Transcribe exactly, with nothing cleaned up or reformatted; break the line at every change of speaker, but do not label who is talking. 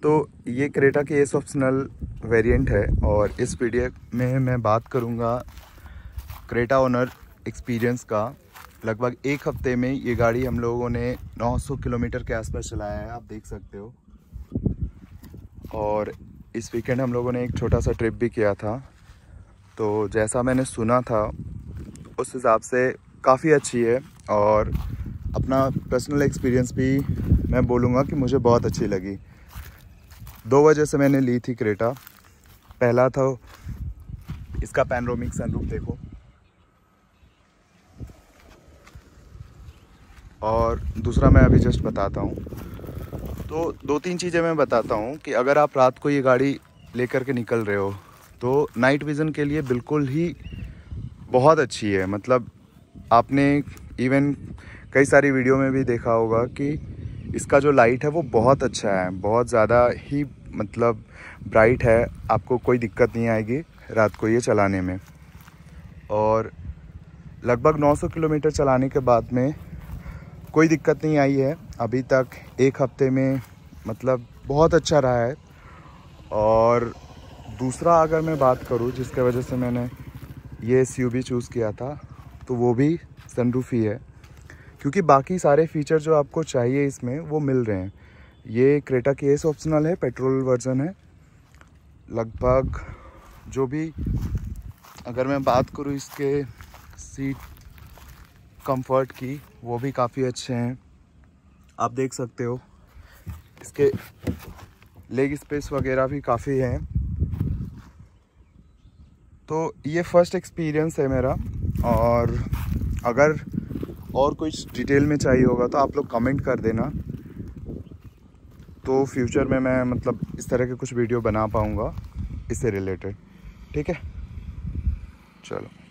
तो ये क्रेटा की एस ऑप्शनल वेरिएंट है और इस वीडियो में मैं बात करूँगा क्रेटा ओनर एक्सपीरियंस का। लगभग एक हफ्ते में ये गाड़ी हम लोगों ने नौ सौ किलोमीटर के आसपास चलाया है, आप देख सकते हो। और इस वीकेंड हम लोगों ने एक छोटा सा ट्रिप भी किया था, तो जैसा मैंने सुना था उस हिसाब से काफ़ी अच्छी है। और अपना पर्सनल एक्सपीरियंस भी मैं बोलूँगा कि मुझे बहुत अच्छी लगी। दो वजह से मैंने ली थी क्रेटा। पहला था इसका पैनोरामिक सनरूफ देखो, और दूसरा मैं अभी जस्ट बताता हूँ। तो दो तीन चीज़ें मैं बताता हूँ कि अगर आप रात को ये गाड़ी लेकर के निकल रहे हो तो नाइट विज़न के लिए बिल्कुल ही बहुत अच्छी है। मतलब आपने इवन कई सारी वीडियो में भी देखा होगा कि इसका जो लाइट है वो बहुत अच्छा है, बहुत ज़्यादा ही मतलब ब्राइट है। आपको कोई दिक्कत नहीं आएगी रात को ये चलाने में। और लगभग नौ सौ किलोमीटर चलाने के बाद में कोई दिक्कत नहीं आई है अभी तक, एक हफ्ते में। मतलब बहुत अच्छा रहा है। और दूसरा अगर मैं बात करूँ जिसके वजह से मैंने ये एसयूवी चूज़ किया था, तो वो भी सनरूफ ही है, क्योंकि बाकी सारे फीचर जो आपको चाहिए इसमें वो मिल रहे हैं। ये क्रेटा की एस ऑप्शनल है, पेट्रोल वर्जन है। लगभग जो भी अगर मैं बात करूँ इसके सीट कंफर्ट की, वो भी काफ़ी अच्छे हैं, आप देख सकते हो। इसके लेग स्पेस वगैरह भी काफ़ी हैं। तो ये फर्स्ट एक्सपीरियंस है मेरा। और अगर और कुछ डिटेल में चाहिए होगा तो आप लोग कमेंट कर देना, तो फ्यूचर में मैं मतलब इस तरह के कुछ वीडियो बना पाऊँगा इससे रिलेटेड। ठीक है, चलो।